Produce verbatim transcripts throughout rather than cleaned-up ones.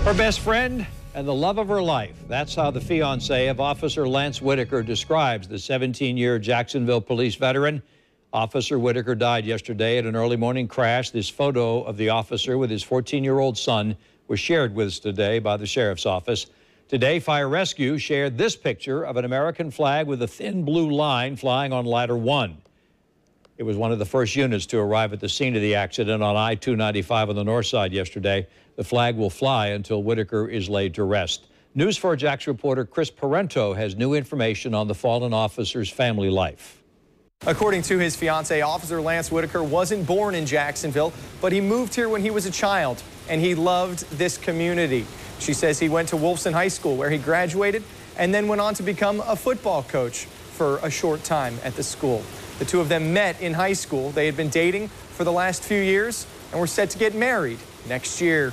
Her best friend and the love of her life. That's how the fiancé of Officer Lance Whitaker describes the seventeen-year Jacksonville police veteran. Officer Whitaker died yesterday at an early morning crash. This photo of the officer with his fourteen-year-old son was shared with us today by the sheriff's office. Today, Fire Rescue shared this picture of an American flag with a thin blue line flying on Ladder one. It was one of the first units to arrive at the scene of the accident on I two ninety-five on the north side yesterday. The flag will fly until Whitaker is laid to rest. News four Jax reporter Chris Parento has new information on the fallen officer's family life. According to his fiancée, Officer Lance Whitaker wasn't born in Jacksonville, but he moved here when he was a child, and he loved this community. She says he went to Wolfson High School, where he graduated, and then went on to become a football coach for a short time at the school. The two of them met in high school. They had been dating for the last few years and were set to get married next year.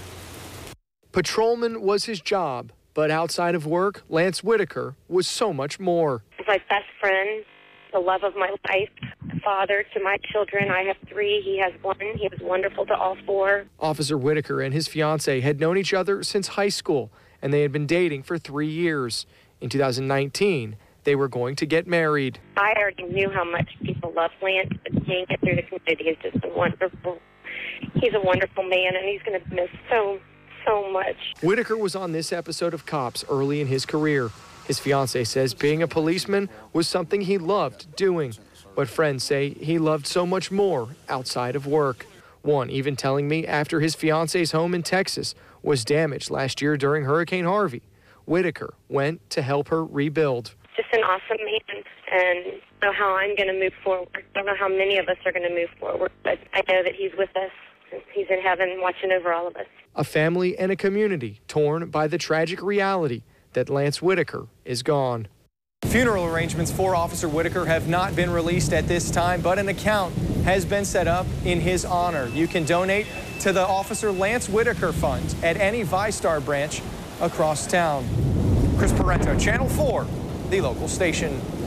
Patrolman was his job, but outside of work, Lance Whitaker was so much more. He's my best friend, the love of my life, father to my children. I have three. He has one. He was wonderful to all four. Officer Whitaker and his fiancée had known each other since high school, and they had been dating for three years. In two thousand nineteen, they were going to get married. I already knew how much people love Lance, but seeing it through the community is just a wonderful. He's a wonderful man, and he's going to miss so, so much. Whitaker was on this episode of Cops early in his career. His fiancée says being a policeman was something he loved doing, but friends say he loved so much more outside of work. One even telling me after his fiancée's home in Texas was damaged last year during Hurricane Harvey, Whitaker went to help her rebuild. Just an awesome man, and I don't know how I'm going to move forward. I don't know how many of us are going to move forward, but I know that he's with us. He's in heaven watching over all of us. A family and a community torn by the tragic reality that Lance Whitaker is gone. Funeral arrangements for Officer Whitaker have not been released at this time, but an account has been set up in his honor. You can donate to the Officer Lance Whitaker Fund at any VyStar branch across town. Chris Parento, Channel four, the local station.